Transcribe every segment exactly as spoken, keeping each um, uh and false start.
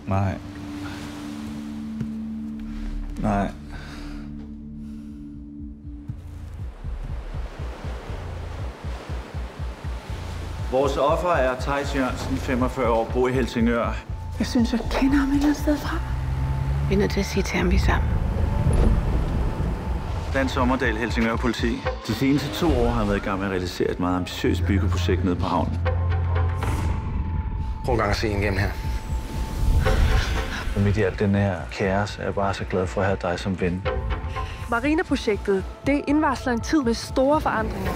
Nej. Nej. Vores offer er Theis Jørgensen, femogfyrre år, bor i Helsingør. Jeg synes, jeg kender ham et eller andet sted fra. Vi er nødt til at sige til ham, vi er sammen. Dan Sommerdal, Helsingør Politi. De seneste to år har jeg været i gang med at realisere et meget ambitiøst byggeprojekt nede på havnen. Prøv en gang at se en igennem her. Og midt i alt den her kaos er jeg bare så glad for at have dig som ven. Marina-projektet, det indvarsler en tid med store forandringer.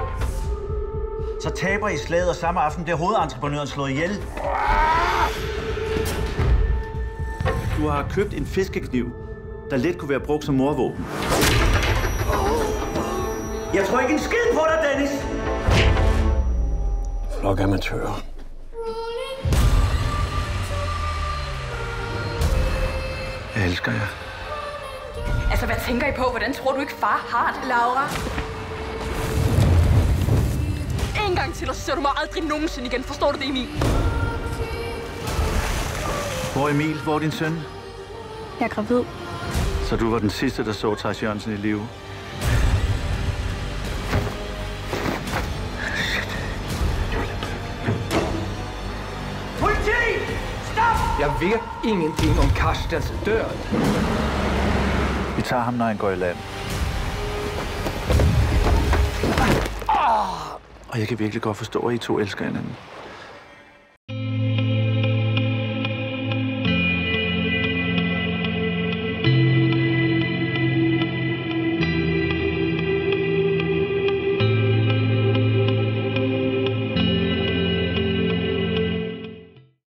Så taber I slaget, og samme aften bliver hovedentreprenøren slået ihjel. Du har købt en fiskekniv, der let kunne være brugt som mordvåben. Jeg tror ikke en skid på dig, Dennis! Flok amatører. Jeg elsker jer. Altså, hvad tænker I på? Hvordan tror du ikke, far har det? Laura? En gang til, og så ser du mig aldrig nogensinde igen. Forstår du det, Emil? Hvor er Emil? Hvor er din søn? Jeg er gravid. Så du var den sidste, der så Theis Jørgensen i live? Politi! Stop! Jeg ved ingenting om Karstens død. Vi tager ham, når han går i land. Og jeg kan virkelig godt forstå, at I to elsker hinanden.